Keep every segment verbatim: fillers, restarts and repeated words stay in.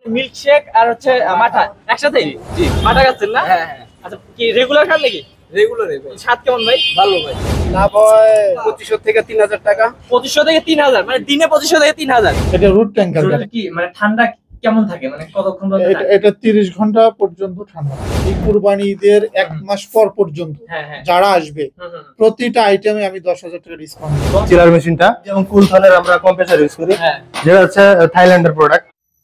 Milkshake আর হচ্ছে মাঠা একসাথে। জি মাঠা খাচ্ছেন না? হ্যাঁ হ্যাঁ। আচ্ছা কি রেগুলার খান নাকি? রেগুলার স্বাদ কেমন ভাই? ভালো ভাই। লাভ হয় পঁচিশশো থেকে তিন হাজার টাকা। পঁচিশশো থেকে তিন হাজার মানে দিনে পঁচিশশো থেকে তিন হাজার। এটা রুট ট্যাঙ্কার কি মানে ঠান্ডা কেমন থাকে, মানে কতক্ষণ পর্যন্ত থাকে? এটা তিরিশ ঘন্টা পর্যন্ত ঠান্ডা। এই কুরবানি ঈদের এক মাস পর পর্যন্ত হ্যাঁ হ্যাঁ যারা আসবে হুম, হুম। প্রতিটা আইটেমে আমি দশ হাজার টাকা ডিসকাউন্ট দেব। চিলার মেশিনটা যেমন কুলথানের আমরা কম্প্রেসার ইউজ করি, হ্যাঁ যেটা হচ্ছে থাইল্যান্ডের প্রোডাক্ট।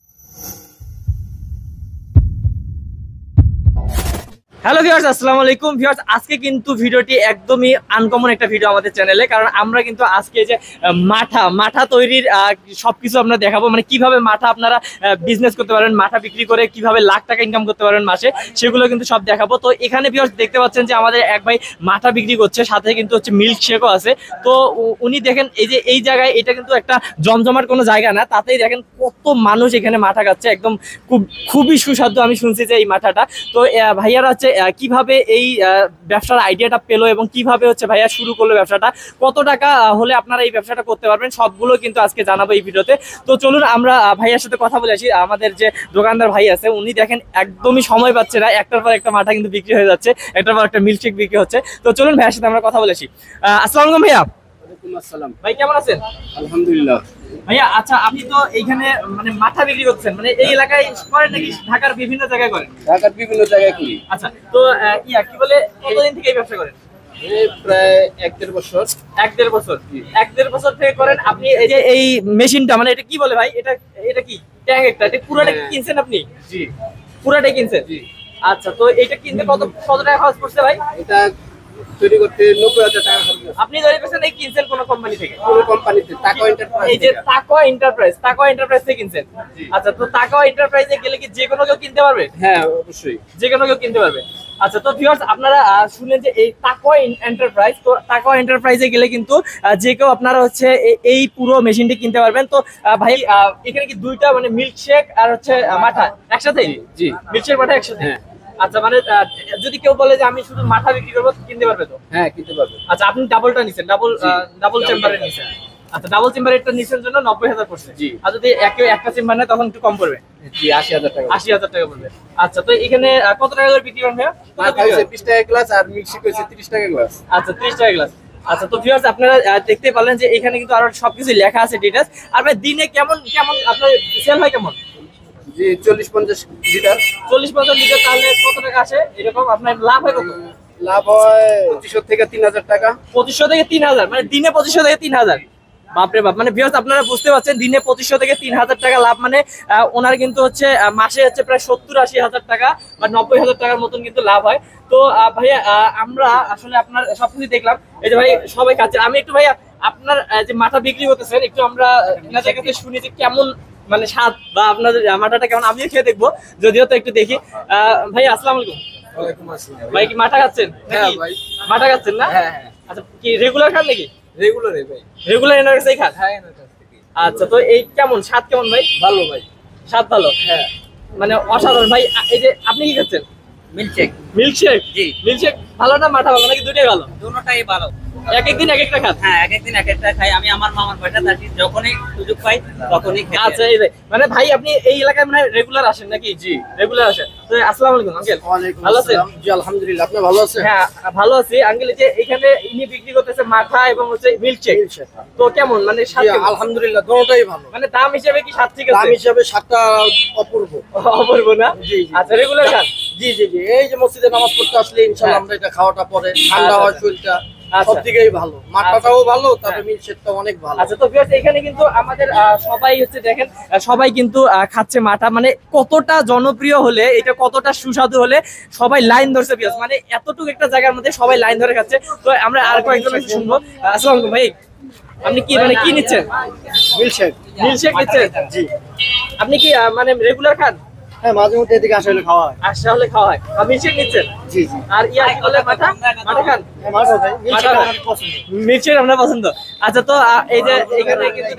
হ্যালো ভিউয়ার্স, আসসালামু আলাইকুম ভিউয়ার্স। আজকে কিন্তু ভিডিওটি একদমই আনকমন একটা ভিডিও আমাদের চ্যানেলে, কারণ আমরা কিন্তু আজকে যে মাঠা মাঠা তৈরির সবকিছু আমরা দেখাবো, মানে কিভাবে মাঠা আপনারা বিজনেস করতে পারবেন, মাঠা বিক্রি করে কিভাবে লাখ টাকা ইনকাম করতে পারবেন মাসে, সেগুলো কিন্তু সব দেখাবো। তো এখানে ভিউয়ার্স দেখতে পাচ্ছেন যে আমাদের এক ভাই মাঠা বিক্রি করছে, সাথে কিন্তু হচ্ছে মিল্ক শেকও আছে। তো উনি দেখেন এই যে এই জায়গায়, এটা কিন্তু একটা জমজমাট কোনো জায়গা না, তাতেই দেখেন কত মানুষ এখানে মাঠা খাচ্ছে, একদম খুব খুবই সুস্বাদু। আমি শুনছি যে এই মাঠাটা। তো ভাইয়ারা হচ্ছে কিভাবে এই ব্যবসার আইডিয়াটা পেলো এবং কিভাবে হচ্ছে ভাইয়া শুরু করলো ব্যবসাটা, কত টাকা হলে আপনারা এই ব্যবসাটা করতে পারবেন, সবগুলো কিন্তু আজকে জানাবো এই ভিডিওতে। তো চলুন আমরা ভাইয়ার সাথে কথা বলে আসি। আমাদের যে দোকানদার ভাই আছে উনি দেখেন একদমই সময় পাচ্ছে না, একটার পর একটা মাঠা কিন্তু বিক্রি হয়ে যাচ্ছে, একটার পর একটা মিল্কশেক বিক্রি হচ্ছে। তো চলুন ভাইয়ার সাথে আমরা কথা বলে আসি। আসসালামু আলাইকুম ভাইয়া। ওয়ালাইকুম আসসালাম ভাই কেমন আছেন? আলহামদুলিল্লাহ ভাইয়া আচ্ছা, আপনি তো এইখানে মানে মাঠা বিক্রি করছেন, মানে এই এলাকায় করেন নাকি ঢাকার বিভিন্ন জায়গায় করেন? ঢাকার বিভিন্ন জায়গায় করি। আচ্ছা, তো ইয়া কি বলে কতদিন থেকে এই ব্যবসা করেন? এই প্রায় এক দেড় বছর। এক দেড় বছর এক দেড় বছর থেকে করেন আপনি। এই যে এই মেশিনটা, মানে এটা কি বলে ভাই, এটা এটা কি ট্যাঙ্ক? একটা এটা পুরোটা কিনছেন আপনি? জি পুরোটাই কিনছেন? জি। আচ্ছা, তো এটা কিনতে কত কত টাকা খরচ পড়ছে ভাই? এটা তৈরি করতে নব্বই হাজার টাকা খরচ হয়েছে। আপনি তৈরি করছেন এই কিনছেন কোন কোম্পানি থেকে? কোন কোম্পানিতে? টাকা এন্টারপ্রাইজ। এই যে তাকওয়া এন্টারপ্রাইজ, তাকওয়া এন্টারপ্রাইজ থেকে কিনছেন? আচ্ছা, তো তাকওয়া এন্টারপ্রাইজে গেলে কি যে কোনো কেউ কিনতে পারবে? হ্যাঁ অবশ্যই যে কোনো কেউ কিনতে পারবে। আচ্ছা, তো ভিউয়ার্স আপনারা শুনেন যে এই তাকওয়া এন্টারপ্রাইজ, তো তাকওয়া এন্টারপ্রাইজে গেলে কিন্তু যে কেউ আপনারা হচ্ছে এই পুরো মেশিনটি কিনতে পারবেন। তো ভাই এখানে কি দুইটা মানে মিল্কশেক আর হচ্ছে মাঠা একসাথে? জি মিল্কশেক মাঠা একসাথে। হ্যাঁ। আচ্ছা, মানে যদি কেউ বলে যে আমি শুধু মাথা বিক্রি করবো, কিনতে পারবে তো? হ্যাঁ কিনতে পারবে। আচ্ছা, আপনি ডাবলটা নিছেন, ডাবল ডাবল চেম্বারের নিছেন। আচ্ছা, ডাবল চেম্বারেরটা নিছেন জন্য নব্বই হাজার পড়ছে। জি। আর যদি একে একটা চেম্বার নেয় তখন একটু কম পড়বে? জি আশি হাজার টাকা। আশি হাজার টাকা পড়বে। আচ্ছা, তো এখানে কত টাকা করে বিক্রি করেন ভাইয়া? মাথা হইছে বিশ টাকা গ্লাস আর মিক্সি হইছে ত্রিশ টাকা গ্লাস। আচ্ছা, ত্রিশ টাকা গ্লাস। আচ্ছা, তো ভিউয়ার্স আপনারা দেখতে পারলেন যে এখানে কিন্তু আরো সবকিছু লেখা আছে, ডিটেইলস। আর ভাই দিনে কেমন কেমন আপনার সেল হয় কেমন? জি চল্লিশ পঞ্চাশ লিটার। চল্লিশ পঞ্চাশ লিটার, তাহলে কত টাকা আসে এরকম? আপনার লাভ হয় কত? লাভ হয় পঁচিশশো থেকে তিন হাজার টাকা। পঁচিশশো থেকে তিন হাজার মানে দিনে পঁচিশশো থেকে তিন হাজার বাপরে বাপ। মানে ভিউয়ার্স আপনারা বুঝতে পারছেন, দিনে পঁচিশশো থেকে তিন হাজার টাকা লাভ, মানে ওনার কিন্তু হচ্ছে মাসে হচ্ছে প্রায় সত্তর আশি হাজার টাকা বা নব্বই হাজার টাকার মতন কিন্তু লাভ হয়। তো ভাইয়া আমরা আসলে আপনার সবকিছু দেখলাম, এই যে ভাই সবাই খাচ্ছে। আমি একটু ভাইয়া আপনার যে মাথা বিক্রি করতেছেন একটু আমরা আপনাদের কাছে শুনি যে কেমন মানে স্বাদ বা আপনাদের মাথাটা কেমন, আমিও খেয়ে দেখবো, যদিও তো একটু দেখি। ভাই আসসালামু আলাইকুম। ওয়ালাইকুম আসসালাম। ভাই কি মাথা খাচ্ছেন? হ্যাঁ ভাই। মাথা খাচ্ছেন না? হ্যাঁ হ্যাঁ। আচ্ছা, কি রেগুলার খান নাকি? রেগুলার ভাই। রেগুলার এনার কাছেই খান? হ্যাঁ এনার কাছ থেকে। আচ্ছা, তো এই কেমন স্বাদ কেমন ভাই? ভালো ভাই। স্বাদ ভালো? হ্যাঁ মানে অসাধারণ ভাই। এই যে আপনি কি খাচ্ছেন? মিল্কশেক। মিল্কশেক? জি। মিল্কশেক ভালো না মাঠা ভালো, নাকি দুটোই ভালো? দুটোটাই ভালো। এক একদিন এক একটা খান? হ্যাঁ এক একদিন এক একটা খাই। আমি আমার মামার বাসা থাকি, যখনই সুযোগ পাই তখনই খাই। আচ্ছা, এই যে মানে ভাই আপনি এই এলাকায় মানে রেগুলার আসেন নাকি? জি রেগুলার আসেন। তো আসসালামু আলাইকুম আঙ্কেল। ওয়ালাইকুম ভালো আছেন? আসসালাম। জি আলহামদুলিল্লাহ। আপনি ভালো আছেন? হ্যাঁ ভালো আছি আঙ্কেল। এই যে এখানে ইনি বিক্রি করতেছে মাঠা এবং হচ্ছে মিল্কশেক, তো কেমন মানে স্বাদ জি কেমন? আলহামদুলিল্লাহ দুটোটাই ভালো। মানে দাম হিসেবে কি স্বাদ ঠিক দাম আছে? হিসাবে সাতটা অপূর্ব। অপূর্ব না? জি জি। আচ্ছা, রেগুলার খান? জি জি জি। এই যে মসজিদে নামাজ পড়তে আসলে ইনশাআল্লাহ আমরা এটা খাওয়াটা পরে ঠান্ডা আচ্ছা, হয় আচ্ছা। শরীরটা, আচ্ছা। সব দিকেই ভালো। মাথাটাও ভালো, তারপরে মিল্কশেকটাও অনেক ভালো। আচ্ছা, তো ভিউয়ার্স এখানে কিন্তু আমাদের সবাই হচ্ছে দেখেন, সবাই কিন্তু খাচ্ছে মাঠা, মানে কতটা জনপ্রিয় হলে, এটা কতটা সুস্বাদু হলে সবাই লাইন ধরছে ভিউয়ার্স, মানে এতটুকু একটা জায়গার মধ্যে সবাই লাইন ধরে খাচ্ছে। তো আমরা আর কয়েকজনের শুনবো। আসসালামু আলাইকুম ভাই, আপনি কি মানে কি নিচ্ছেন? মিল্কশেক। মিল্কশেক নিচ্ছেন? জি। আপনি কি মানে রেগুলার খান? হ্যাঁ মাঝে মধ্যে এদিকে আসলে খাওয়া হয়। আসলে হলে খাওয়া হয়। আর মিল্কশেক নিচ্ছেন? জি জি। আর ইয়া কি বলে মাঠা? মাঠা খান? হ্যাঁ মাঝে মধ্যে মাঠা মিল্কশেক খান? আমার পছন্দ। মিল্কশেক আপনার পছন্দ? আচ্ছা, তো এই যে এখানে কিন্তু দেখেন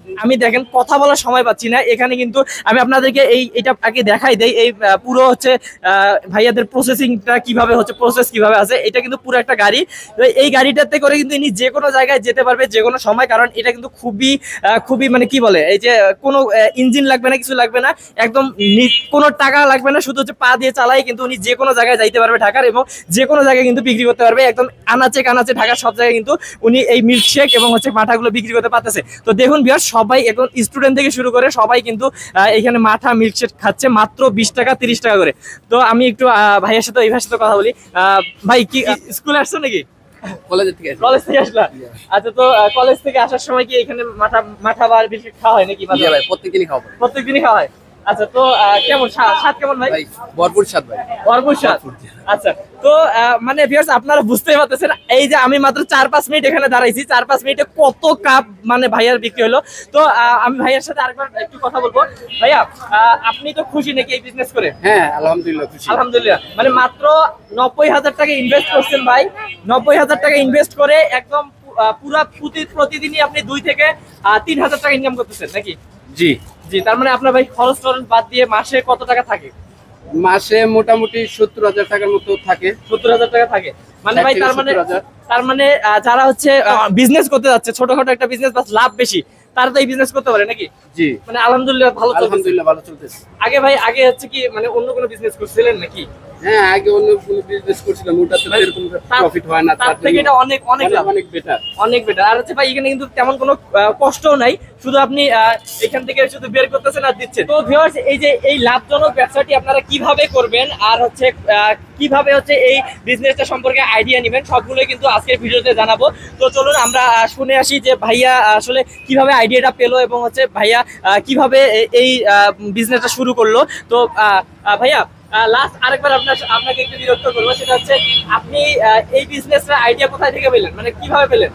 আমি দেখেন কথা বলার সময় পাচ্ছি না, এখানে কিন্তু আমি আপনাদেরকে এই এটা আগে দেখাই দেই এই আহ, পুরো হচ্ছে আহ, ভাইয়াদের প্রসেসিংটা কিভাবে হচ্ছে, প্রসেস কিভাবে আছে। এটা কিন্তু পুরো একটা গাড়ি, তো এই গাড়িটাতে করে কিন্তু ইনি যে কোনো জায়গায় যেতে পারবে যে কোনো সময়, কারণ এটা কিন্তু খুবই আহ, খুবই মানে কি বলে এই যে কোনো ইঞ্জিন লাগবে না, কিছু লাগবে না, একদম নি- কোনো টাকা লাগবে না, শুধু হচ্ছে পা দিয়ে চালাই কিন্তু উনি যে কোনো জায়গায় যাইতে পারবে ঢাকার, এবং যে কোনো জায়গায় কিন্তু বিক্রি করতে পারবে একদম আনাচে কানাচে ঢাকার সব জায়গায় কিন্তু উনি এই মিল্কশেক এবং হচ্ছে মাঠাগুলো বিক্রি করতে পারতেছে। তো দেখুন ভিউয়ার্স, সবাই এখন স্টুডেন্ট থেকে শুরু করে সবাই কিন্তু আহ, এখানে মাঠা মিল্কশেক খাচ্ছে মাত্র বিশ টাকা তিরিশ টাকা করে। তো আমি একটু আহ, ভাইয়ের সাথে এই ভাইয়ের সাথে কথা বলি। আহ, ভাই কি স্কুলে আসছো নাকি? কলেজের থেকে কলেজ থেকে আসলা? আচ্ছা, তো কলেজ থেকে আসার সময় কি এখানে মাঠা মাঠা বা বিস্কিট খাওয়া হয় নাকি? ভাই প্রত্যেকদিনই খাবো প্রত্যেকদিনই খাওয়া হয়। আচ্ছা, তো আহ, কেমন স্বাদ স্বাদ কেমন ভাই? ভাই ভরপুর স্বাদ ভাই। ভরপুর স্বাদ। আচ্ছা, তো আহ, মানে ভিউয়ার্স আপনারা বুঝতেই পারতেছেন এই যে আমি মাত্র চার পাঁচ মিনিট এখানে দাঁড়াইছি, চার পাঁচ মিনিটে কত কাপ মানে ভাইয়ার বিক্রি হলো। তো আহ, আমি ভাইয়ার সাথে আরেকবার একটু কথা বলবো। ভাইয়া, আহ, আপনি তো খুশি নাকি এই বিজনেস করে? হ্যাঁ আলহামদুলিল্লাহ খুশি। আলহামদুলিল্লাহ, মানে মাত্র নব্বই হাজার টাকা ইনভেস্ট করছেন ভাই, নব্বই হাজার টাকা ইনভেস্ট করে একদম আহ, পুরা প্রতি- প্রতিদিনই আপনি দুই থেকে আহ, তিন হাজার টাকা ইনকাম করতেছেন নাকি? জি জি, তার মানে আপনার ভাই খরচ টরচ বাদ দিয়ে মাসে কত টাকা থাকে? মাসে মোটামুটি সত্তর হাজার টাকার মতো থাকে। সত্তর হাজার টাকা থাকে মানে ষাট ভাই, থেকে তার মানে সত্তর হাজার। তার মানে আহ, যারা হচ্ছে বিজনেস করতে যাচ্ছে, ছোটখাটো একটা বিজনেস বা লাভ বেশি, তারা তো এই বিজনেস করতে পারে নাকি? জি মানে আলহামদুলিল্লাহ ভালো চলতেছে। আলহামদুলিল্লাহ ভালো চলতেছে। আগে ভাই আগে হচ্ছে কি মানে অন্য কোনো বিজনেস করছিলেন নাকি? হ্যাঁ আগে অন্য কোনো বিজনেস করছিলাম, ওটাতে তো এরকম তার- প্রফিট হয় না, তার তার থেকে জন্য এটা অনেক অনেক লাভ, অনেক বেটার। অনেক বেটার। আর হচ্ছে ভাই এখানে কিন্তু তেমন কোনো আহ, কষ্টও নাই, শুধু আপনি আহ, এখান থেকে শুধু বের করতেছেন আর দিচ্ছেন। তো ভিউয়ার্স, এই যে এই লাভজনক ব্যবসাটি আপনারা কিভাবে করবেন আর হচ্ছে আহ, কিভাবে হচ্ছে এই বিজনেসটা সম্পর্কে আইডিয়া নেবেন, সবগুলোই কিন্তু আজকের ভিডিওতে জানাবো। তো চলুন আমরা আহ, শুনে আসি যে ভাইয়া আসলে কিভাবে আইডিয়াটা পেলো এবং হচ্ছে ভাইয়া আহ, কিভাবে এ- এই বিজনেসটা শুরু করলো। তো আহ, আহ, ভাইয়া লাস্ট আরেকবার আপনার আপনাকে একটু বিরক্ত করবো, সেটা হচ্ছে আপনি আহ, এই বিজনেসটা আইডিয়া কোথায় থেকে পেলেন, মানে কিভাবে পেলেন?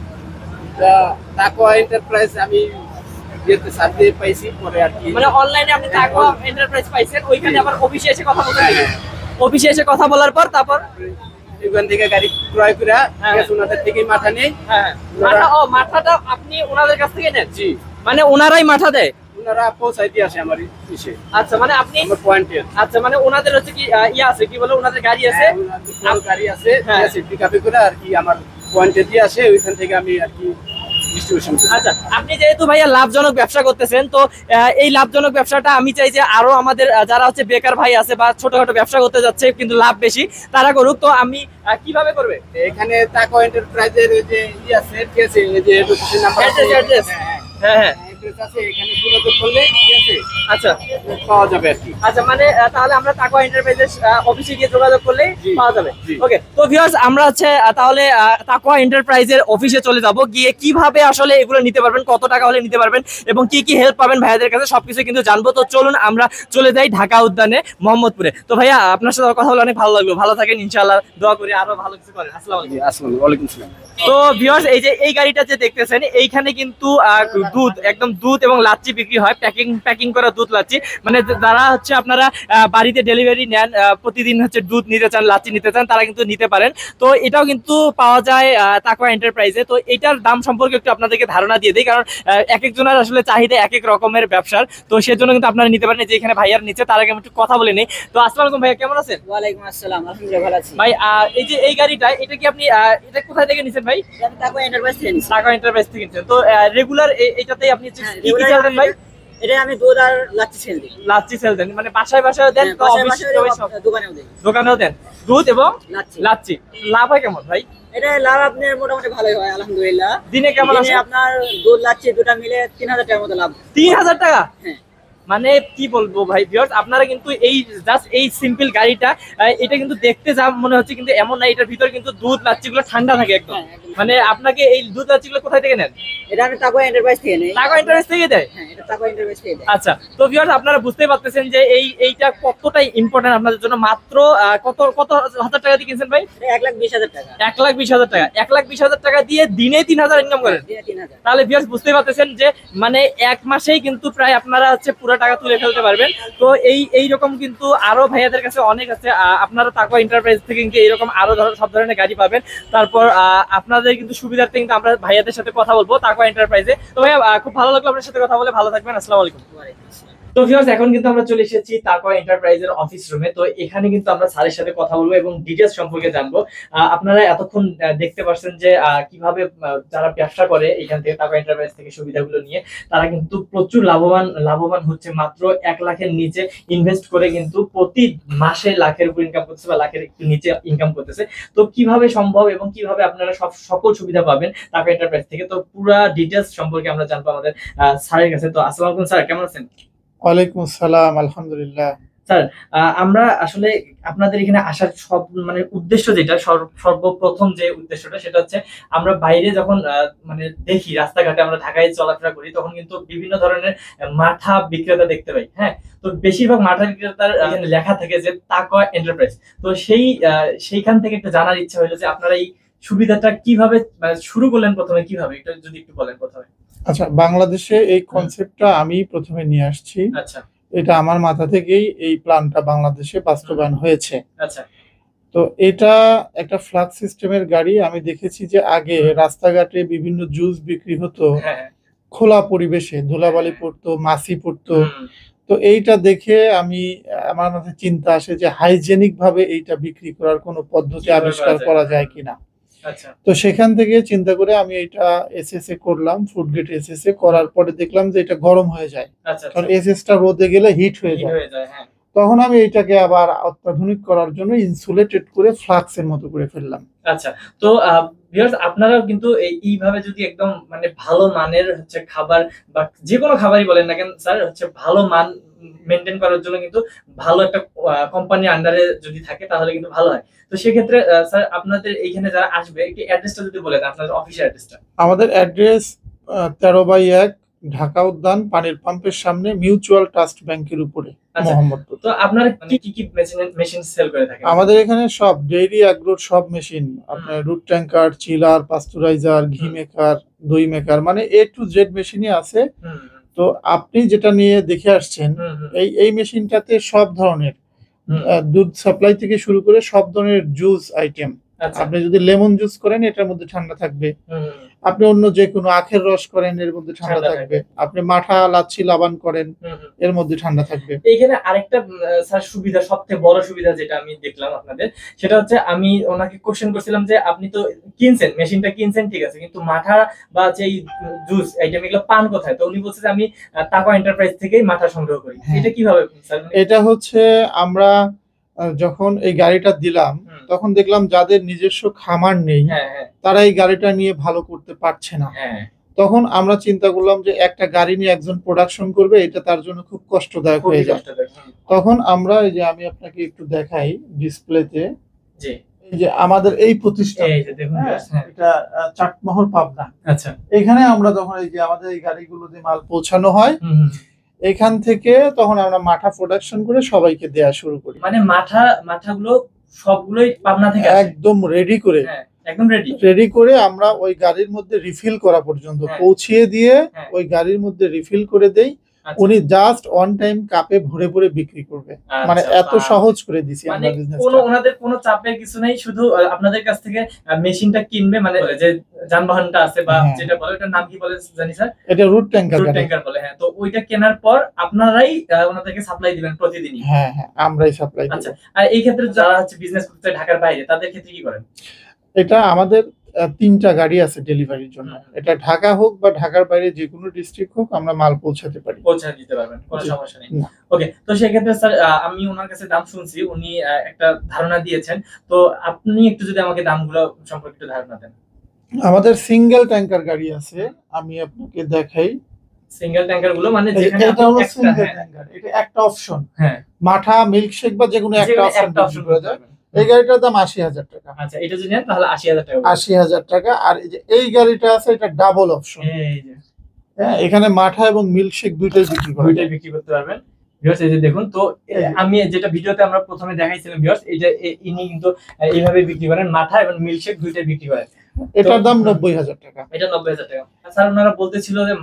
তাকওয়া এন্টারপ্রাইজ আমি ইয়েতে সার্চ দিয়ে পাইছি, পরে আর কি মানে অনলাইনে আপনি তাকওয়া এন্টারপ্রাইজ পাইছেন, ওইখানে আবার অফিসে এসে কথা বলতে হবে। অফিসে এসে কথা বলার পর তারপর এখান থেকে গাড়ি ক্রয় করে হ্যাঁ। গ্যাস ওনাদের থেকেই মাথা নেই। হ্যাঁ, মাঠা ও মাঠাটা আপনি ওনাদের কাছ থেকে নেন? জি মানে ওনারাই মাঠা দেয়? ওনারা পৌঁছাই দিয়ে আসে আমার ইসে, আচ্ছা, মানে আপনি আমার পয়েন্টে। আচ্ছা মানে ওনাদের হচ্ছে কি আহ, ইয়ে আছে কি বলে, ওনাদের গাড়ি আছে? আমার গাড়ি আছে, হ্যাঁ। পিকআপে করে আর কি আমার পয়েন্টে দিয়ে আসে, ওইখান থেকে আমি আর কি ডিস্ট্রিবিউশন করি। আচ্ছা, আপনি যেহেতু ভাইয়া লাভজনক ব্যবসা করতেছেন, তো আহ, এই লাভজনক ব্যবসাটা আমি চাই যে আরো আমাদের আহ, যারা হচ্ছে বেকার ভাই আছে বা ছোটখাটো ব্যবসা করতে যাচ্ছে কিন্তু লাভ বেশি, তারা করুক। তো আমি আহ, কিভাবে করবে? এখানে তাকওয়া এন্টারপ্রাইজের ওই যে ই আছে, ঠিক আছে, এই যে লোকেশন নাম্বার আছে, Address, address। হ্যাঁ হ্যাঁ হ্যাঁ, অ্যাড্রেস আছে, এখানে যোগাযোগ করলে ঠিক আছে আচ্ছা পাওয়া যাবে আর কি। আচ্ছা, মানে আহ, তাহলে আমরা তাকওয়া এন্টারপ্রাইজের অফিসে গিয়ে যোগাযোগ করলে জি, পাওয়া যাবে। জি। ওকে, তো ভিউয়ার্স আমরা হচ্ছে আহ, তাহলে আহ, তাকওয়া এন্টারপ্রাইজের অফিসে চলে যাব, গিয়ে কিভাবে আসলে এগুলো নিতে পারবেন, কত টাকা হলে নিতে পারবেন এবং কি কি হেল্প পাবেন ভাইয়াদের কাছে, সবকিছু কিন্তু জানবো। তো চলুন আমরা চলে যাই ঢাকা উদ্যানে মোহাম্মদপুরে। তো ভাইয়া আপনার সাথে কথা বলে অনেক ভালো লাগলো, ভালো থাকেন ইনশাআল্লাহ, দোয়া করি আরো ভালো কিছু করেন। আসসালামু আলাইকুম। জি, আসসালামু ওয়ালাইকুম আসসালাম। তো ভিউয়ার্স, এই যে এই গাড়িটা যে দেখতেছেন, এইখানে কিন্তু আহ, দুধ একদম দুধ এবং লাচ্ছি বিক্রি হয়, প্যাকিং প্যাকিং করা দুধ লাচ্ছি, মানে যারা হচ্ছে আপনারা আহ, বাড়িতে ডেলিভারি নেন, আহ, প্রতিদিন হচ্ছে দুধ নিতে চান, লাচ্ছি নিতে চান, তারা কিন্তু নিতে পারেন। তো এটাও কিন্তু পাওয়া যায় আহ, তাকওয়া এন্টারপ্রাইজে। তো এটার দাম সম্পর্কে একটু আপনাদেরকে ধারণা দিয়ে দিই, কারণ আহ, এক একজনের আসলে চাহিদা এক এক রকমের ব্যবসার, তো সেজন্য কিন্তু আপনারা নিতে পারেন। যে এখানে ভাইয়ার নিচে, তার আগে আমি একটু কথা বলে নিই। তো আসসালামু আলাইকুম ভাইয়া, কেমন আছেন? ওয়ালাইকুম আসসালাম, আলহামদুলিল্লাহ ভালো আছি। ভাই আহ, এই যে এই গাড়িটা, এটা কি আপনি আহ, এটা কোথায় থেকে নিছেন ভাই? আমি তাকওয়া এন্টারপ্রাইজ থেকে নিছি। টাকা এন্টারপ্রাইজ থেকে কিনছেন। তো রেগুলার এটাতেই আপনি হচ্ছে হ্যাঁ, কি কি regular সেল দেন ভাই? এটা আমি দুধ আর লাচ্ছি সেল দিই। লাচ্ছি সেল দেন, মানে বাসায় বাসায় দেন, হ্যাঁ, তো বাসায় অফিস বাসায় টফিস সব দোকানেও দিই দোকানেও দেন, দুধ এবং লাচ্ছি। লাচ্ছি। লাভ হয় কেমন ভাই? এটা লাভ আপনার মোটামুটি ভালোই হয় আলহামদুলিল্লাহ। দিনে কেমন দিনে আসে? আপনার দুধ লাচ্ছি দুটা মিলে তিন হাজার টাকার মতো লাভ। তিন হাজার টাকা? হ্যাঁ। মানে কি বলবো ভাই ভিউয়ার্স, আপনারা কিন্তু এই জাস্ট এই সিম্পল গাড়িটা আহ, এটা কিন্তু দেখতে যা মনে হচ্ছে কিন্তু এমন না, এটার ভিতরে কিন্তু দুধ লাচ্ছি গুলো ঠান্ডা থাকে একদম। হ্যাঁ, একদম। মানে আপনাকে এই দুধ লাচ্ছি গুলো কোথায় থেকে নেন? এটা আমি তাকওয়া এন্টারপ্রাইজ থেকে নেই। টাকা এন্টারপ্রাইজ থেকে দেয়? হ্যাঁ, এটা তাকওয়া এন্টারপ্রাইজ থেকে দেয়। আচ্ছা, তো ভিউয়ার্স আপনারা বুঝতেই পারতেছেন যে এই এইটা কতটাই ইম্পর্টেন্ট আপনাদের জন্য। মাত্র আহ, কত কত হাজার টাকা দিয়ে কিনছেন ভাই? এটা এক লাখ বিশ হাজার টাকা। এক লাখ বিশ হাজার টাকা এক লাখ বিশ হাজার টাকা দিয়ে দিনে তিন হাজার ইনকাম করেন। দিনে তিন হাজার। তাহলে ভিউয়ার্স বুঝতেই পারতেছেন যে মানে এক মাসেই কিন্তু প্রায় আপনারা হচ্ছে পুরো টাকা তুলে ফেলতে পারবেন। তো এই এইরকম কিন্তু আরো ভাইয়াদের কাছে অনেক আছে। আহ, আপনারা তাকওয়া এন্টারপ্রাইজ থেকে কিন্তু এরকম আরো ধর- সব ধরনের গাড়ি পাবেন। তারপর আহ, আপনাদের কিন্তু সুবিধার্থে কিন্তু আমরা ভাইয়াদের সাথে কথা বলবো তাকওয়া এন্টারপ্রাইজে। তো ভাইয়া আহ, খুব ভালো লাগলো আপনার সাথে কথা বলে, ভালো থাকবেন, আসসালামু আলাইকুম। তো ভিউয়ার্স, এখন কিন্তু আমরা চলে এসেছি তাকওয়া এন্টারপ্রাইজের অফিস রুমে। তো এখানে কিন্তু আমরা স্যারের সাথে কথা বলবো এবং ডিটেইলস সম্পর্কে জানবো। আহ, আপনারা এতক্ষণ আহ, দেখতে পাচ্ছেন যে আহ, কিভাবে আহ, যারা ব্যবসা করে এখান থেকে তাকওয়া এন্টারপ্রাইজ থেকে সুবিধাগুলো নিয়ে তারা কিন্তু প্রচুর লাভবান লাভবান হচ্ছে। মাত্র এক লাখের নিচে ইনভেস্ট করে কিন্তু প্রতি মাসে লাখের উপর ইনকাম করতেছে বা লাখের একটু নিচে ইনকাম করতেছে। তো কিভাবে সম্ভব এবং কিভাবে আপনারা সব সকল সুবিধা পাবেন তাকওয়া এন্টারপ্রাইজ থেকে, তো পুরা ডিটেইলস সম্পর্কে আমরা জানবো আমাদের আহ, স্যারের কাছে। তো আসসালামু আলাইকুম স্যার, কেমন আছেন? ওয়ালাইকুম আসসালাম, আলহামদুলিল্লাহ। স্যার, আহ, আমরা আসলে আপনাদের এখানে আসার সব মানে উদ্দেশ্য যেটা সর্ব- সর্বপ্রথম যে উদ্দেশ্যটা সেটা হচ্ছে আমরা বাইরে যখন আহ, মানে দেখি রাস্তাঘাটে, আমরা ঢাকায় চলাফেরা করি তখন কিন্তু বিভিন্ন ধরনের মাঠা বিক্রেতা দেখতে পাই। হ্যাঁ, তো বেশিরভাগ মাঠা বিক্রেতার আহ, এখানে লেখা থাকে যে তাকওয়া এন্টারপ্রাইজ। তো সেই আহ, সেইখান থেকে একটু জানার ইচ্ছা হলো যে আপনারা এই সুবিধাটা কিভাবে মানে শুরু করলেন, প্রথমে কিভাবে এটা যদি একটু বলেন প্রথমে। আচ্ছা, বাংলাদেশে এই কনসেপ্টটা আমি প্রথমে নিয়ে আসছি। আচ্ছা এটা আমার মাথা থেকেই এই প্ল্যানটা বাংলাদেশে বাস্তবায়ন হয়েছে। আচ্ছা তো এটা একটা ফ্লাক্স সিস্টেমের গাড়ি। আমি দেখেছি যে আগে রাস্তাঘাটে বিভিন্ন জুস বিক্রি হতো, হ্যাঁ খোলা পরিবেশে ধুলাবালি পড়তো, মাছি পড়তো। হুম, তো এইটা দেখে আমি আমার মাথায় চিন্তা আসে যে হাইজেনিক ভাবে এইটা বিক্রি করার কোনো পদ্ধতি কিভাবে আবিষ্কার করা যায়? করা যায় কিনা। আচ্ছা তো সেখান থেকে চিন্তা করে আমি এটা এসএসএ করলাম, ফুড গেট এসএসএ করার পরে দেখলাম যে এটা গরম হয়ে যায়, আচ্ছা কারণ এসএসটা রোদে গেলে হিট হয়ে কি যায়। হয়ে যায়, হ্যাঁ তখন আমি এটাকে আবার অত্যাধুনিক করার জন্য ইনসুলেটেড করে ফ্লাক্সের মতো করে ফেললাম। আচ্ছা। তো ভিউয়ার্স, আপনারাও কিন্তু এই- এইভাবে যদি একদম মানে ভালো মানের হচ্ছে খাবার বা যে কোনো খাবারই বলেন না কেন স্যার, হচ্ছে ভালো মান মেনটেন করার জন্য কিন্তু ভালো একটা কোম্পানির আন্ডারে যদি থাকে তাহলে কিন্তু ভালো হয়। তো সেক্ষেত্রে আহ, স্যার আপনাদের এইখানে যারা আসবে একটু অ্যাড্রেসটা যদি বলেন, আপনাদের অফিসের অ্যাড্রেসটা। আমাদের অ্যাড্রেস তেরো বাই এক, ঢাকা উদ্যান, পানির পাম্পের সামনে, মিউচুয়াল ট্রাস্ট ব্যাংকের উপরে, আচ্ছা। মোহাম্মদপুর। তো আপনারা কি কি কি মেশিন মেশিন সেল করে থাকেন? আমাদের এখানে সব ডেইরি অ্যাগ্রোর সব মেশিন, আপনার রুট ট্যাঙ্কার, চিলার, পাস্তুরাইজার, ঘি মেকার, দই মেকার, মানে এ টু জেড মেশিনই আছে। হুম তো আপনি যেটা নিয়ে দেখে আসছেন, হুম হুম এই এই মেশিনটাতে সব ধরনের হুম। আহ, দুধ সাপ্লাই থেকে শুরু করে সব ধরনের জুস আইটেম। আচ্ছা আপনি যদি লেমন জুস করেন এটার মধ্যে ঠান্ডা থাকবে, হুম আপনি অন্য যে কোনো আখের রস করেন এর মধ্যে ঠান্ডা ঠান্ডা থাকবে, আপনি মাঠা লাচ্ছি লাবান করেন হুম হুম। এর মধ্যে ঠান্ডা থাকবে। এইখানে আরেকটা উম, আহ, স্যার সুবিধা, সবথেকে বড় সুবিধা যেটা আমি দেখলাম আপনাদের, সেটা হচ্ছে আমি ওনাকে কোশ্চেন করছিলাম যে আপনি তো কিনছেন মেশিনটা কিনছেন ঠিক আছে, কিন্তু মাঠা বা যে জুস আইটেম এগুলো পান কোথায়? তো উনি বলছে যে আমি আহ, তাকওয়া এন্টারপ্রাইজ থেকেই মাঠা সংগ্রহ করি। হ্যাঁ। এটা কিভাবে স্যার? এটা হচ্ছে আমরা আহ, যখন এই গাড়িটা দিলাম হুম। তখন দেখলাম যাদের নিজস্ব খামার নেই হ্যাঁ হ্যাঁ তারা এই গাড়িটা নিয়ে ভালো করতে পারছে না। হ্যাঁ, তখন আমরা চিন্তা করলাম যে একটা গাড়ি নিয়ে একজন প্রোডাকশন করবে, এটা তার জন্য খুব কষ্টদায়ক খুবই হয়ে যায়। কষ্টদায়ক। হুম, তখন আমরা এই যে আমি আপনাকে একটু দেখাই ডিসপ্লেতে, জি এই যে আমাদের এই প্রতিষ্ঠান, এই যে দেখুন হ্যাঁ, হ্যাঁ এটা আহ, চাটমোহর পাবনা। আচ্ছা এখানে আমরা তখন এই যে আমাদের এই গাড়িগুলোতে মাল পৌঁছানো হয়, হুম হুম। এখান থেকে তখন আমরা মাঠা প্রোডাকশন করে সবাইকে দেয়া শুরু করি, মানে মাঠা মাঠাগুলো সবগুলোই পাবনা থেকে আসে? একদম রেডি করে হ্যাঁ একদম রেডি। রেডি করে আমরা ওই গাড়ির মধ্যে রিফিল করা পর্যন্ত হ্যাঁ। পৌঁছিয়ে দিয়ে হ্যাঁ। ওই গাড়ির মধ্যে রিফিল করে দেই। আচ্ছা। উনি জাস্ট অন টাইম কাপে ভরে ভরে বিক্রি করবে, মানে আচ্ছা, এত বাহ। সহজ করে দিছি মানে আমরা বিজনেসটা। কোনো ওনাদের কোনো চাপের কিছু নেই, শুধু আহ, আপনাদের কাছ থেকে মেশিনটা কিনবে, মানে যে যানবাহনটা আছে বা হ্যাঁ। যেটা বলে ওটার নাম কি বলে জানি স্যার? এটা রুট ট্যাঙ্কার রুট গাড়ি। ট্যাঙ্কার বলে। হ্যাঁ, তো ওইটা কেনার পর আপনারাই আহ, ওনাদেরকে সাপ্লাই দিবেন প্রতিদিনই? হ্যাঁ হ্যাঁ, আমরাই সাপ্লাই দেব। আচ্ছা। আর এই ক্ষেত্রে যারা হচ্ছে বিজনেস করতে চায় ঢাকার বাইরে, তাদের ক্ষেত্রে কি করেন? এটা আমাদের আহ, তিনটা গাড়ি আছে ডেলিভারির জন্য। হুম। এটা ঢাকা হোক বা ঢাকার বাইরে যে কোনো ডিস্ট্রিক্ট হোক আমরা মাল পৌঁছাতে পারি। পৌঁছে দিতে পারবেন, কোনো জি। সমস্যা নেই। না। ওকে, তো সেক্ষেত্রে স্যার আহ, আমি ওনার কাছে দাম শুনছি, উনি আহ, একটা ধারণা দিয়েছেন। তো আপনি একটু যদি আমাকে দামগুলো সম্পর্কে একটু ধারণা দেন। আমাদের সিঙ্গেল ট্যাঙ্কার গাড়ি আছে, আমি আপনাকে দেখাই। সিঙ্গেল ট্যাঙ্কার গুলো মানে এই- যেখানে এটা আপনি হলো একটা, সিঙ্গেল হ্যাঁ, ট্যাঙ্কার, এটা একটা অপশন। হ্যাঁ মাঠা, মিল্কশেক বা যে কোনো একটা যেকোনো অপশন একটা অপশন করা যায়। এই গাড়িটার দাম আশি হাজার টাকা। আচ্ছা, এটা যদি নেন তাহলে আশি হাজার টাকা। আশি হাজার টাকা। আর এই যে এই গাড়িটা আছে এটা ডাবল অপশন। এই যে হ্যাঁ, এখানে মাঠা এবং মিল্কশেক দুইটাই বিক্রি করা দুইটাই যায়। বিক্রি করতে পারবেন। ভিউয়ার্স এই যে দেখুন, তো এ, আমি যেটা ভিডিওতে আমরা প্রথমে দেখাইছিলাম ভিউয়ার্স, এই যে এ- ইনি কিন্তু আহ, এইভাবে বিক্রি করেন, মাথা এবং মিল্কশেক দুইটাই বিক্রি করেন। এটার দাম নব্বই হাজার টাকা। এটা নব্বই হাজার টাকা। স্যার ওনারা বলতেছিল যে মাত্র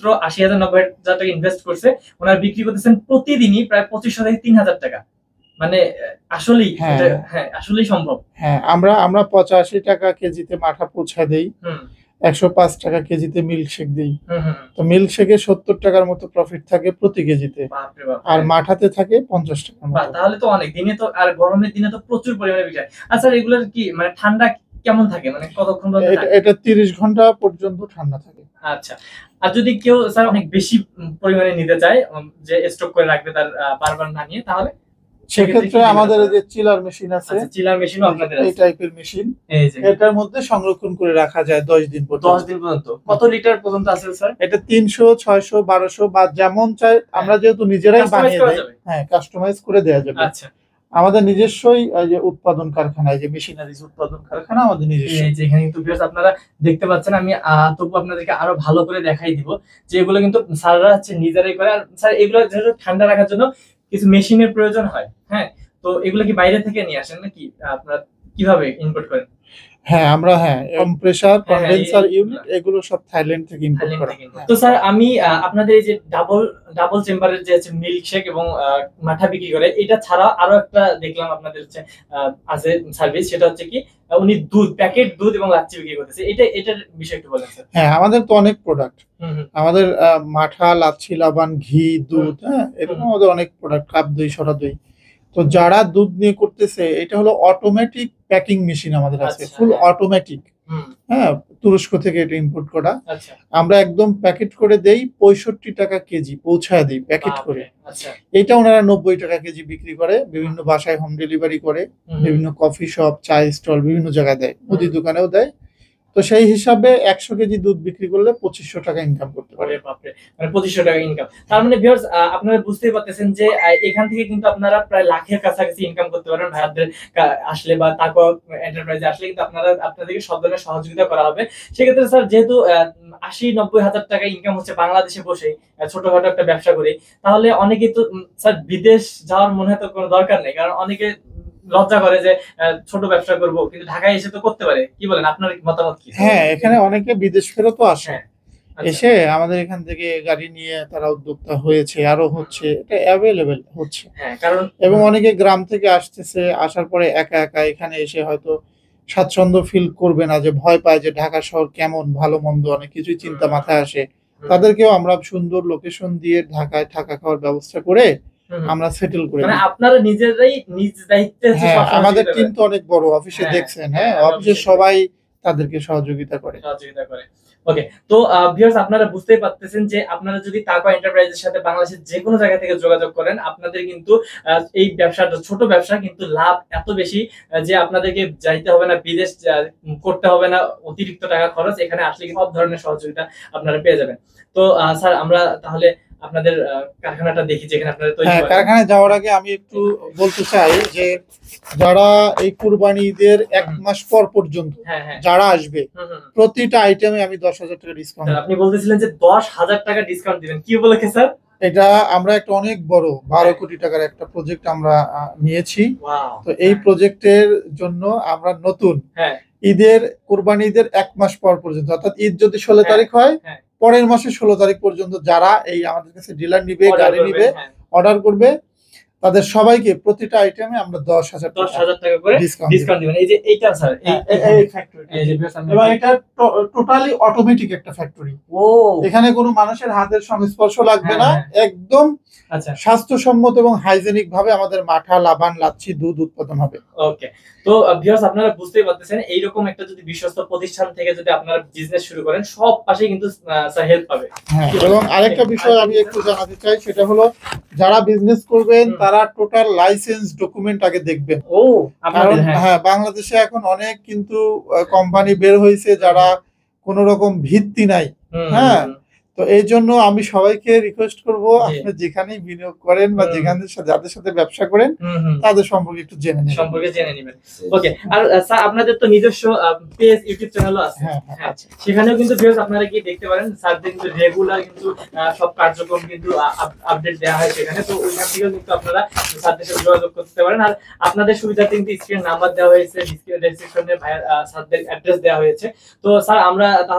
মাত্র আশি হাজার নব্বই হাজার টাকা ইনভেস্ট করছে, ওনারা বিক্রি করতেছেন প্রতিদিনই প্রায় পঁচিশশো থেকে তিন হাজার টাকা। মানে আসলেই হ্যাঁ। এটা- হ্যাঁ আসলেই সম্ভব। হ্যাঁ, আমরা আমরা পঁচাশি টাকা কেজিতে মাঠা পৌঁছা দেই, হুম একশো পাঁচ টাকা কেজিতে মিল্কশেক দিই। হুম হুম হুম। তো মিল্কশেকে সত্তর টাকার মতো প্রফিট থাকে প্রতি কেজিতে, বাপরে বাপ। আর মাঠাতে থাকে পঞ্চাশ টাকার বাহ, মতো। তাহলে তো অনেক দিনে তো, আর গরমের দিনে তো প্রচুর পরিমাণে বিক্রি হয়। আচ্ছা এগুলোর কি মানে ঠান্ডা কেমন থাকে, মানে কতক্ষণ পর্যন্ত এটা থাকে? এটা তিরিশ ঘন্টা পর্যন্ত ঠান্ডা থাকে। আচ্ছা, আর যদি কেউ স্যার অনেক বেশি উম, পরিমাণে নিতে চায়, উম, যে স্টক করে রাখবে তার আহ, বারবার না নিয়ে, তাহলে সেক্ষেত্রে আমাদের এই যে চিলার মেশিন আছে, আচ্ছা, চিলার মেশিনও আপনাদের এই আছে। টাইপের মেশিন, এই যে এটার মধ্যে সংরক্ষণ করে রাখা যায় দশ দিন পর্যন্ত। দশ দিন পর্যন্ত কত লিটার পর্যন্ত আছে স্যার? এটা তিনশো ছয়শো বারোশো বা যেমন চাই, আমরা যেহেতু নিজেরাই Customize বানিয়ে করা দিই, যাবে? হ্যাঁ কাস্টমাইজ করে দেওয়া যাবে। আচ্ছা, আমাদের নিজস্বই এই যে উৎপাদন কারখানা, এই যে মেশিনারিজ উৎপাদন কারখানা আমাদের নিজস্ব। এই যে এখানে কিন্তু ভিউয়ার্স আপনারা দেখতে পাচ্ছেন, আমি আহ, তবু আপনাদেরকে আরো ভালো করে দেখাই দিব যে এগুলো কিন্তু স্যাররা হচ্ছে নিজেরাই করে। আর স্যার এগুলো যেহেতু ঠান্ডা রাখার জন্য কিছু মেশিনের প্রয়োজন হয়, হ্যাঁ, তো এগুলো কি বাইরে থেকে নিয়ে আসেন নাকি আপনারা কিভাবে ইম্পোর্ট করেন? হ্যাঁ আমরা হ্যাঁ কম্প্রেসার, হ্যাঁ, কন্ডেন্সার এই- ইউনিট এগুলো সব থাইল্যান্ড থেকে ইম্পোর্ট থাইল্যান্ড করা। থেকে import। হ্যাঁ। তো স্যার আমি আহ, আপনাদের এই যে ডাবল ডাবল চেম্বারের যে আছে মিল্ক শেক এবং আহ, মাঠা বিক্রি করে, এটা ছাড়া আরো একটা দেখলাম আপনাদের হচ্ছে আহ, আছে সার্ভিস, সেটা হচ্ছে কি আহ, উনি দুধ প্যাকেট দুধ এবং লাচ্ছি বিক্রি করতেছে, এটা এটার বিষয়ে একটু বলেন স্যার। হ্যাঁ, আমাদের তো অনেক প্রোডাক্ট, হুম হুম আমাদের আহ, মাঠা, লাচ্ছি, লাবান, ঘি, দুধ, হ্যাঁ এরকম হুম। আমাদের অনেক প্রোডাক্ট, কাপ দই, সরা দই। তো যারা দুধ নিয়ে করতেছে, এটা হলো অটোমেটিক প্যাকিং মেশিন আমাদের আছে, আচ্ছা, ফুল হ্যাঁ। অটোমেটিক। হুম, হ্যাঁ, তুরস্ক থেকে এটা ইম্পোর্ট করা। আচ্ছা, আমরা একদম প্যাকেট করে দেই, পঁয়ষট্টি টাকা কেজি পৌঁছায় দিই প্যাকেট করে। বাপরে, আচ্ছা, এটা ওনারা নব্বই টাকা কেজি বিক্রি করে, বিভিন্ন বাসায় হোম ডেলিভারি করে, হুম, বিভিন্ন কফি শপ, চায় স্টল, বিভিন্ন জায়গায় দেয়, মুদি দোকানেও দেয়। তো সেই হিসাবে একশো কেজি দুধ বিক্রি করলে পঁচিশশো টাকা ইনকাম করতে পারে। ওরে বাপরে, মানে পঁচিশশো টাকা ইনকাম। তার মানে ভিউয়ার্স আপনারা বুঝতেই পারতেছেন যে আহ, এখান থেকে কিন্তু আপনারা প্রায় লাখের কাছাকাছি ইনকাম করতে পারেন। ভাইয়াদের কা- আসলে বা তাকওয়া এন্টারপ্রাইজে আসলে কিন্তু আপনারা আপনাদেরকে সব ধরনের সহযোগিতা করা হবে। সেক্ষেত্রে স্যার যেহেতু আহ, আশি নব্বই হাজার টাকা ইনকাম হচ্ছে বাংলাদেশে বসে ছোটখাটো একটা ব্যবসা করে, তাহলে অনেকেই তো উম, স্যার বিদেশ যাওয়ার মনে হয় তো কোনো দরকার নেই, কারণ অনেকে লজ্জা করে যে আহ, ছোট ব্যবসা করব, কিন্তু ঢাকায় এসে তো করতে পারে। কি বলেন, আপনার মতামত কি? হ্যাঁ, এখানে অনেকে বিদেশ ফেরতও আসে, হ্যাঁ, আচ্ছা। এসে আমাদের এখান থেকে গাড়ি নিয়ে তারা উদ্যোক্তা হয়েছে, আরো হচ্ছে, এটা অ্যাভেলেবেল হচ্ছে। হ্যাঁ, কারণ এবং অনেকে গ্রাম থেকে আসতেছে, আসার পরে একা একা এখানে এসে হয়তো স্বাচ্ছন্দ্য ফিল করবে না, যে ভয় পায় যে ঢাকা শহর কেমন, ভালো মন্দ অনেক কিছুই চিন্তা মাথায় আসে। তাদেরকেও আমরা সুন্দর লোকেশন দিয়ে ঢাকায় থাকা খাওয়ার ব্যবস্থা করে হুম, আমরা সেটেল করে মানে দিই। আপনারা নিজেরাই নিজ দায়িত্বে হচ্ছে হ্যাঁ, সব সহযোগিতা আমাদের করেন। টিম তো অনেক বড়, অফিসে হ্যাঁ, দেখছেন, হ্যাঁ হ্যাঁ, অফিসে অফিসে সবাই তাদেরকে সহযোগিতা করে। সহযোগিতা করে। ওকে, তো ভিউয়ার্স আপনারা বুঝতেই পারতেছেন যে আপনারা যদি তাকওয়া এন্টারপ্রাইজের সাথে বাংলাদেশের যে কোনো জায়গা থেকে যোগাযোগ করেন, আপনাদের কিন্তু আহ, এই ব্যবসাটা ছোট ব্যবসা, কিন্তু লাভ এত বেশি আহ, যে আপনাদেরকে যাইতে হবে না, বিদেশ আহ, করতে হবে না অতিরিক্ত টাকা খরচ, এখানে আসলে সব ধরনের সহযোগিতা আপনারা পেয়ে যাবেন। তো আহ, স্যার আমরা তাহলে আপনাদের আহ, কারখানাটা দেখি যেখানে আপনারা তৈরি হ্যাঁ, করেন। কারখানায় যাওয়ার আগে আমি একটু বলতে চাই যে যারা এই কুরবানি ঈদের এক মাস পর পর্যন্ত হ্যাঁ হ্যাঁ, যারা আসবে, হুম, হুম। প্রতিটা আইটেমে আমি দশ হাজার টাকা ডিসকাউন্ট। স্যার, আপনি বলতেছিলেন যে দশ হাজার টাকা ডিসকাউন্ট দিবেন, কি উপলক্ষে স্যার? এটা আমরা একটা অনেক বড় বারো কোটি টাকার একটা প্রজেক্ট আমরা আহ, নিয়েছি। ওয়াও, তো এই প্রজেক্টের জন্য আমরা নতুন হ্যাঁ ঈদের, কোরবানি ঈদের এক মাস পর পর্যন্ত, অর্থাৎ ঈদ যদি ষোলো হ্যাঁ, তারিখ হয়, হ্যাঁ। পরের মাসে ষোলো তারিখ পর্যন্ত যারা এই আমাদের কাছে ডিলার নিবে, order গাড়ি করবেন, নিবে, হ্যাঁ। অর্ডার করবে, তাদের সবাইকে প্রতিটা আইটেমে আমরা দশ হাজার দশ টাকা হাজার টাকা করে ডিসকাউন্ট ডিসকাউন্ট দিবেন। এই যে এইটা স্যার, এই এই ফ্যাক্টরি, এই যে viewers আমরা- এবং এটা টোটালি অটোমেটিক একটা ফ্যাক্টরি। ও এখানে কোনো মানুষের হাতের সংস্পর্শ লাগবে হ্যাঁ, না, হ্যাঁ। একদম আচ্ছা, স্বাস্থ্যসম্মত এবং হাইজেনিক ভাবে আমাদের মাঠা, লাবান, লাচ্ছি, দুধ উৎপাদন হবে। ওকে। তো ভিউয়ার্স আপনারা বুঝতেই পারতেছেন, এইরকম একটা যদি বিশ্বস্ত প্রতিষ্ঠান থেকে যদি আপনারা বিজনেস শুরু করেন, সব পাশে কিন্তু স্যার হেল্প পাবে। হ্যাঁ, এবং আরেকটা বিষয় আমি একটু জানাতে চাই, সেটা হলো যারা বিজনেস করবেন হুম। তারা টোটাল লাইসেন্স ডকুমেন্ট আগে দেখবেন। ও কারণ আপনাদের হ্যাঁ হ্যাঁ, বাংলাদেশে এখন অনেক কিন্তু কোম্পানি বের হয়েছে যারা কোনো রকম ভিত্তি নাই। হুম, হ্যাঁ, হুম, তো এই জন্য আমি সবাইকে রিকোয়েস্ট করব, জি। আপনি যেখানেই বিনিয়োগ করেন বা হুম। যেখানে যাদের সাথে ব্যবসা করেন হুম, হুম, তাদের সম্পর্কে একটু জেনে নেবেন। সম্পর্কে জেনে নেবেন। ওকে, আর আহ, স্যার আপনাদের তো নিজস্ব পেজ ইউটিউব চ্যানেলও আছে, হ্যাঁ, হ্যাঁ, হ্যাঁ, আছে। সেখানেও কিন্তু ভিউয়ার্স আপনারা গিয়ে দেখতে পারেন। স্যারদের কিন্তু রেগুলার কিন্তু আহ, সব কার্যক্রম কিন্তু আপডেট দেওয়া হয় সেখানে, তো ওইখান থেকেও কিন্তু আপনারা স্যারদের সাথে যোগাযোগ করতে পারেন। আর আপনাদের সুবিধার্থে কিন্তু স্ক্রিনে নাম্বার দেওয়া হয়েছে, ডেসক্রিপশনে স্যারদের অ্যাড্রেস দেওয়া হয়েছে। তো স্যার আমরা তাহলে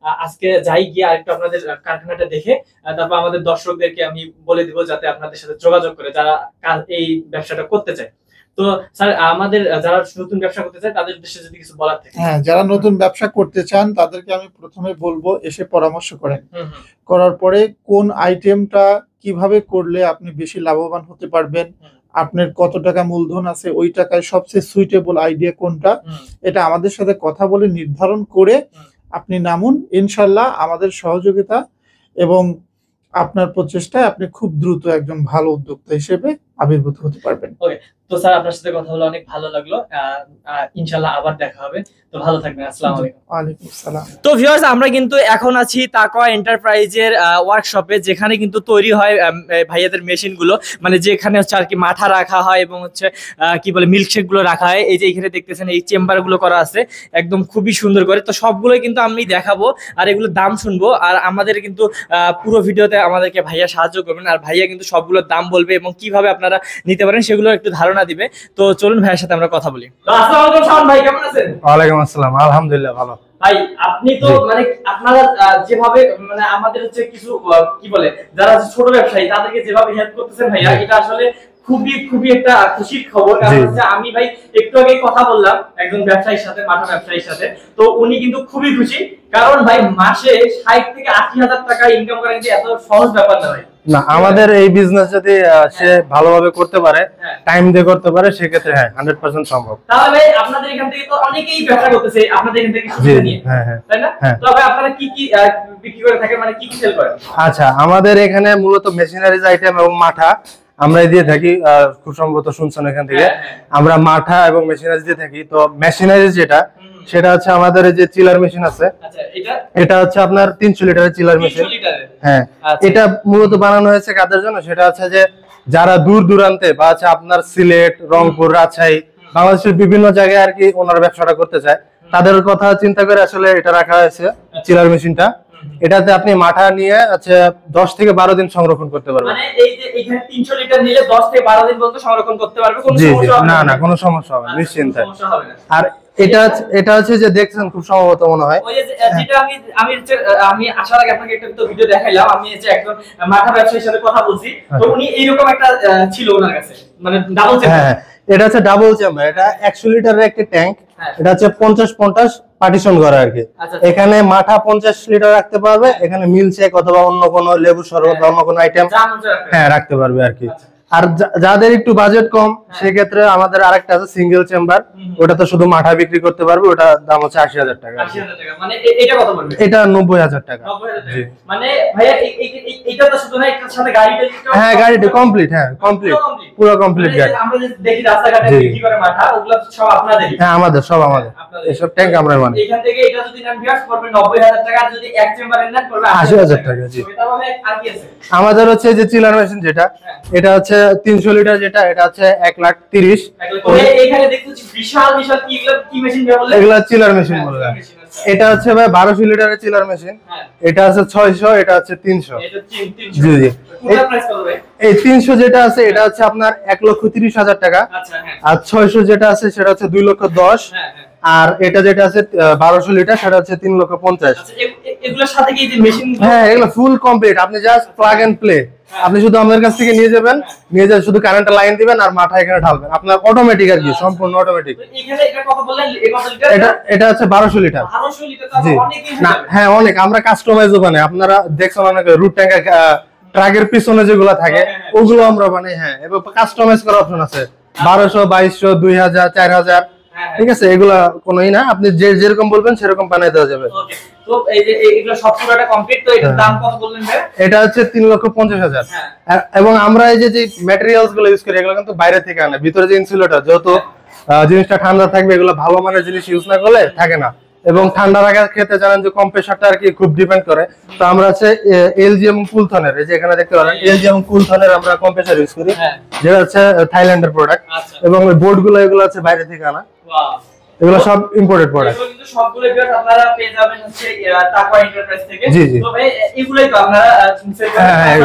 আহ, আজকে যাই গিয়ে আরেকটু আপনাদের কারখানাটা দেখে আহ, তারপর আমাদের দর্শকদেরকে আমি বলে দিব যাতে আপনাদের সাথে যোগাযোগ করে যারা কাজ- এই ব্যবসাটা করতে চায়। তো স্যার আমাদের যারা নতুন ব্যবসা করতে চায় তাদের উদ্দেশ্যে যদি কিছু বলার থাকে। হ্যাঁ, যারা নতুন ব্যবসা করতে চান তাদেরকে আমি প্রথমে বলবো এসে পরামর্শ করেন। হুম হুম করার পরে কোন আইটেমটা কিভাবে করলে আপনি বেশি লাভবান হতে পারবেন, হুম। আপনার কত টাকা মূলধন আছে, ওই টাকায় সবচেয়ে সুইটেবল আইডিয়া কোনটা, হুম এটা আমাদের সাথে কথা বলে নির্ধারণ করে হুম। আপনি নামুন। ইনশাল্লাহ আমাদের সহযোগিতা এবং আপনার প্রচেষ্টায় আপনি খুব দ্রুত একজন ভালো উদ্যোক্তা হিসেবে আবির্ভূত হতে পারবেন। তো স্যার আপনার সাথে কথা বলে অনেক ভালো লাগলো। আহ, আহ, ইনশাল্লাহ আবার দেখা হবে। তো ভালো থাকবেন। আসসালামু আলাইকুম। ওয়ালাইকুম আসসালাম। তো ভিউয়ার্স আমরা কিন্তু এখন আছি তাকওয়া এন্টারপ্রাইজের ওয়ার্কশপে, যেখানে কিন্তু তৈরি হয় আম, এই ভাইয়াদের মেশিনগুলো, মানে যেখানে হচ্ছে আর কি মাঠা রাখা হয় এবং হচ্ছে আহ, কি বলে মিল্কশেক গুলো রাখা হয়। এই যে এখানে দেখতেছেন এই চেম্বার গুলো করা আছে একদম খুবই সুন্দর করে। তো সবগুলোই কিন্তু আমি দেখাবো আর এগুলোর দাম শুনবো, আর আমাদের কিন্তু আহ, পুরো ভিডিওতে আমাদেরকে ভাইয়া সাহায্য করবেন, আর ভাইয়া কিন্তু সবগুলোর দাম বলবে এবং কিভাবে আপনারা নিতে পারেন সেগুলো একটু ধারণা দিবে। তো চলুন ভাইয়ের সাথে আমরা কথা বলি। তো আসসালামু আলাইকুম শাওন ভাই, কেমন আছেন? ওয়ালাইকুম আসসালাম, আলহামদুলিল্লাহ ভালো। ভাই আপনি তো জি। মানে আপনারা আহ, যেভাবে মানে আমাদের হচ্ছে কিছু আহ, কি বলে যারা হচ্ছে ছোট ব্যবসায়ী তাদেরকে যেভাবে হেল্প করতেছেন ভাইয়া, জি। এটা আসলে খুবই খুবই একটা খুশির খবর। কারণ জি। হচ্ছে আমি ভাই একটু আগে কথা বললাম একজন ব্যবসায়ীর সাথে, মাঠা ব্যবসায়ীর সাথে, তো উনি কিন্তু খুবই খুশি। কারণ ভাই মাসে ষাট থেকে আশি হাজার টাকা ইনকাম করা কিন্তু এত সহজ ব্যাপার না ভাই। না, আমাদের এই বিজনেস যদি আহ, সে ভালোভাবে করতে পারে, হ্যাঁ। টাইম দিয়ে করতে পারে, সেক্ষেত্রে হ্যাঁ হান্ড্রেড পার্সেন্ট সম্ভব। তাহলে ভাই আপনাদের এখান থেকে তো অনেকেই ব্যবসা করতেছে আপনাদের এখান থেকে জি সুবিধা জি, নিয়ে, হ্যাঁ হ্যাঁ তাই না? হ্যাঁ। তো ভাই আপনারা কি কি আহ, বিক্রি করে থাকেন, মানে কি কি সেল করেন? আচ্ছা, আমাদের এখানে মূলত মেশিনারিজ আইটেম এবং মাঠা আমরা দিয়ে থাকি। আহ, খুব সম্ভবত শুনছেন এখান থেকে হ্যাঁ, হ্যাঁ। আমরা মাঠা এবং মেশিনারিজ দিয়ে থাকি। তো মেশিনারিজ যেটা, হুম। সেটা হচ্ছে আমাদের এই যে চিলার মেশিন আছে, আচ্ছা এটা এটা হচ্ছে আপনার তিনশো লিটারের চিলার মেশিন। তিনশো লিটারের। হ্যাঁ, আচ্ছা। এটা মূলত বানানো হয়েছে কাদের জন্য, সেটা হচ্ছে যে যারা দূর দূরান্তে বা হচ্ছে আপনার সিলেট, রংপুর, রাজশাহী, বাংলাদেশের বিভিন্ন জায়গায় আর কি ওনারা ব্যবসাটা করতে চায়, তাদের কথা চিন্তা করে আসলে এটা রাখা হয়েছে চিলার মেশিনটা। এটাতে আপনি মাঠা নিয়ে আচ্ছা দশ থেকে বারো দিন সংরক্ষণ করতে পারবেন। মানে এই যে এখানে তিনশো লিটার নিলে দশ থেকে বারো দিন পর্যন্ত সংরক্ষণ করতে পারবে, কোনো জি জি, সমস্যা হবে না না কোনো সমস্যা হবে না, আচ্ছা, নিশ্চিন্তে। কোনো সমস্যা হবে না। আর এটা হচ্ছে- এটা হচ্ছে যে দেখছেন খুব সম্ভবত মনে হয়, ওই যে যেটা আমি আমি হচ্ছে আমি আসার আগে আপনাকে একটা তো ভিডিও দেখাইলাম, আমি হচ্ছে একজন মাঠা ব্যবসায়ীর সাথে কথা বলছি, তো উনি এইরকম একটা আহ, ছিল ওনার কাছে, মানে ডাবল চেম্বার। হ্যাঁ এটা হচ্ছে ডাবল চেম্বার, এটা একশো লিটারের একটা ট্যাঙ্ক। হ্যাঁ। এটা হচ্ছে পঞ্চাশ পঞ্চাশ পার্টিশন করা আর কি। আচ্ছা। এখানে মাঠা পঞ্চাশ লিটার রাখতে পারবে, এখানে মিল্ক শেক অথবা অন্য কোনো লেবু শরবত বা অন্য কোনো আইটেম যা মন চায় রাখতে হ্যাঁ রাখতে পারবে আর কি। আচ্ছা। আর যা- যাদের একটু বাজেট কম, সেক্ষেত্রে আমাদের আরেকটা আছে সিঙ্গেল চেম্বার, হুম। ওটা তো শুধু মাঠা বিক্রি করতে পারবে, ওটা দাম হচ্ছে আশি হাজার টাকা। আশি হাজার টাকা, মানে এ- এটা কত পড়বে? এটা নব্বই হাজার টাকা। নব্বই হাজার টাকা। জি। মানে ভাইয়া এই- এই- এই- এটা তো শুধু না, এটার সাথে গাড়িটা দিতেও- হ্যাঁ গাড়িটা কমপ্লিট, হ্যাঁ কমপ্লিট, পুরো complete। পুরো কমপ্লিট মানে এই যে গাড়ি। আমরা যে দেখি রাস্তাঘাটে জি। বিক্রি করে মাঠা, ওগুলো তো সব আপনাদেরই। হ্যাঁ আমাদের সব আমাদের, আপনাদের। এসব ট্যাঙ্ক আমরা মানে এখান থেকে এটা যদি নেন ভিউয়ার্স পড়বে নব্বই হাজার টাকা, আর যদি এক চেম্বারে নেন পড়বে আশি হাজার টাকা, জি। তাহলে আর কি আছে? আমাদের হচ্ছে যে চিলার মেশিন যেটা, হ্যাঁ। এটা হচ্ছে তিনশো লিটার, যেটা এটা হচ্ছে এক লাখ তিরিশ। ওই এখানে দেখতেছি বিশাল বিশাল কি এগুলো কি মেশিন বলে? এগুলা চিলার মেশিন হ্যাঁ, বললাম। মেশিন আছে। এটা হচ্ছে ভাই বারোশো লিটারের চিলার মেশিন, হ্যাঁ। এটা আছে ছয়শো, এটা হচ্ছে তিনশো। এটা তিন তিনশো। জি জি, কোনটা প্রাইস কত ভাই? এই তিনশো যেটা আছে এটা হচ্ছে আপনার এক লক্ষ তিরিশ হাজার টাকা, আচ্ছা হ্যাঁ। আর ছয়শো যেটা আছে সেটা হচ্ছে দুই লক্ষ দশ, হ্যাঁ হ্যাঁ। আর এটা যেটা আছে বারোশো লিটার সেটা হচ্ছে তিন লক্ষ পঞ্চাশ। আচ্ছা এ- এ- এগুলোর সাথে কি এই যে মেশিন? হ্যাঁ এগুলো ফুল কমপ্লিট, আপনি জাস্ট প্লাগ এন্ড প্লে, আপনি শুধু আমাদের কাছ থেকে নিয়ে যাবেন, নিয়ে যা শুধু কারেন্টের লাইন দিবেন আর মাথা এখানে ঢালবেন, আপনার অটোমেটিক আর কি, সম্পূর্ণ অটোমেটিক। এখানে এটা কত বললেন? এ কত লিটার? এটা এটা হচ্ছে বারোশো লিটার। বারোশো লিটার তো জি অনেকই না, হ্যাঁ অনেক, আমরা কাস্টমাইজও বানাই, আপনারা দেখছেন অনেক রুট ট্যাঙ্কের ট্রাকের পিছনে যেগুলো থাকে হ্যাঁ, হ্যাঁ, ওগুলো আমরা বানাই। হ্যাঁ এবং কাস্টমাইজ করার অপশন আছে, বারোশো, বাইশশো, দুই হাজার, চার হাজার, হ্যাঁ, হ্যাঁ। ঠিক আছে, এগুলা কোনোই না, আপনি যে যেরকম বলবেন সেরকম বানাই দেওয়া যাবে। ওকে। তো এই যে এগুলো সব পুরোটা কমপ্লিট, তো এটার হ্যাঁ। দাম কত বললেন ভাই? এটা হচ্ছে তিন লক্ষ পঞ্চাশ হাজার। হ্যাঁ। এ- এবং আমরা এই যে যে ম্যাটেরিয়ালস গুলো ইউজ করি এগুলো কিন্তু বাইরে থেকে আনে, ভিতরে যে ইনসুলেটর, যেহেতু আহ, জিনিসটা ঠান্ডা থাকবে, এগুলো ভালো মানের জিনিস ইউজ না করলে থাকে না, এবং ঠান্ডা রাখার ক্ষেত্রে জানেন যে কম্প্রেসারটা আর কি খুব ডিপেন্ড করে। তো আমরা আছে এলজি এবং কুলথনের, এই যে এখানে দেখতে পারেন এলজি এবং কুলথনের আমরা কম্প্রেসার ইউজ করি, হ্যাঁ। যেটা হচ্ছে থাইল্যান্ডের প্রোডাক্ট, আচ্ছা। এবং ওই বোর্ড গুলো এগুলো আছে বাইরে থেকে আনা, ওয়াও। এগুলো সব ইম্পোর্টেড প্রোডাক্ট। এগুলো কিন্তু সবগুলো ভিউয়ার্স আপনারা পেয়ে যাবেন হচ্ছে তাকওয়া এন্টারপ্রাইজ থেকে। জি, জি। তো ভাই এগুলাই তো আপনারা আহ, sell করেন। হ্যাঁ, হ্যাঁ, এগুলো। তাছাড়া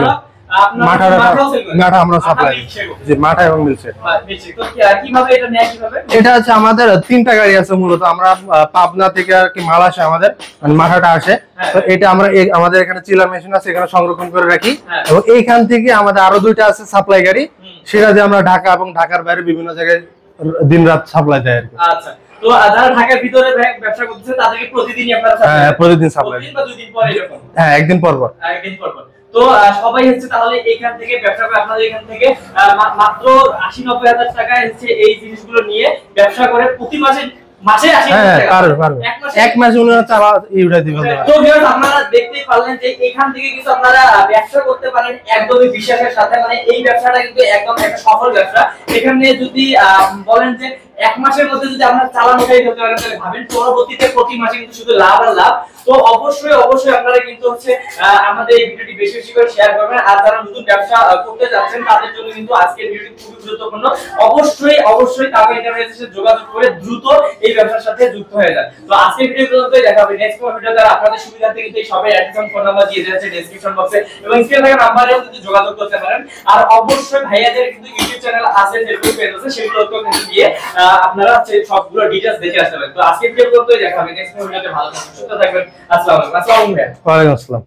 আপনারা মাঠা মাঠাও sell করেন? মাঠা আমরা মাঠা সাপ্লাই milkshake ও? জি মাঠা এবং মিলছে আহ, milkshake। তো কি- আহ, কিভাবে এটা নেয় কিভাবে? এটা হচ্ছে আমাদের তিনটা গাড়ি আছে মূলত আমরা আহ, পাবনা থেকে আর কি মাল আসে আমাদের মানে মাঠাটা আসে হ্যাঁ। তো এটা আমরা এই- আমাদের এখানে চিলার মেশিন আছে এখানে সংরক্ষণ করে রাখি হ্যাঁ। এবং এইখান থেকে আমাদের আরো দুইটা আছে সাপ্লাই গাড়ি হুম। সেটা দিয়ে আমরা ঢাকা এবং ঢাকার বাইরে বিভিন্ন জায়গায় দিন রাত সাপ্লাই দেয় আর কি আচ্ছা, তো আহ, যারা ঢাকার ভিতরে ব্য- ব্যবসা করতেছে তাদেরকে প্রতিদিনই আপনারা supply হ্যাঁ দেন? প্রতিদিন সাপ্লাই প্রতিদিন বা দুই দিন পরে এরকম? হ্যাঁ একদিন পর পর একদিন পর পর। তো আহ, সবাই হচ্ছে তাহলে এখান থেকে ব্যবসা করে আপনাদের এখান থেকে আহ, মা- মাত্র আশি নব্বই হাজার টাকায় হচ্ছে এই জিনিসগুলো নিয়ে ব্যবসা করে প্রতি মাসে মাসে আশি হাজার হ্যাঁ টাকা। পারবে পারবে এক মাসে এক মাসে উনি হচ্ছে আবার ইউটা দিবে তো ভিউয়ার্স আপনারা দেখতেই পারলেন যে এখান থেকে কিন্তু আপনারা আহ, ব্যবসা করতে পারেন একদমই বিশ্বাসের সাথে, মানে এই ব্যবসাটা কিন্তু একদম একটা সফল ব্যবসা। এখানে যদি আহ, বলেন যে এক মাসের মধ্যে যদি আপনারা চালান উঠাই দিতে পারেন তাহলে ভাবেন পরবর্তীতে প্রতি মাসে কিন্তু শুধু লাভ আর লাভ। তো অবশ্যই অবশ্যই আপনারা কিন্তু হচ্ছে আহ, আমাদের এই ভিডিওটি বেশি বেশি করে শেয়ার করবেন, আর যারা নতুন ব্যবসা আহ, করতে যাচ্ছেন তাদের জন্য কিন্তু আজকের ভিডিওটি খুবই গুরুত্বপূর্ণ। অবশ্যই অবশ্যই তাকে এন্টারপ্রাইজের সাথে যোগাযোগ করে দ্রুত এই ব্যবসার সাথে যুক্ত হয়ে যান। তো আজকের ভিডিও পর্যন্তই, দেখা হবে নেক্সট কোনো ভিডিও। যারা আপনাদের সুবিধার্থে কিন্তু এই সবাই অ্যাড্রেস এবং ফোন নাম্বার দিয়ে দেওয়া আছে ডেসক্রিপশন বক্সে এবং স্ক্রিনে থাকা নাম্বারেও কিন্তু যোগাযোগ করতে পারেন। আর অবশ্যই ভাইয়াদের কিন্তু ইউটিউব চ্যানেল আছে, ফেসবুক পেজ আছে, সেগুলোতেও কিন্তু গিয়ে আহ, আপনারা হচ্ছে সবগুলো ডিটেইলস দেখে আসতে পারেন। তো আজকের ভিডিও পর্যন্তই, দেখা হবে নেক্সট কোনো ভিডিওতে। ভালো থাকবেন, সুস্থ থাকবেন। আসসালামু আলাইকুম। আসসালামু আলাইকুম। ওয়ালাইকুম আসসালাম।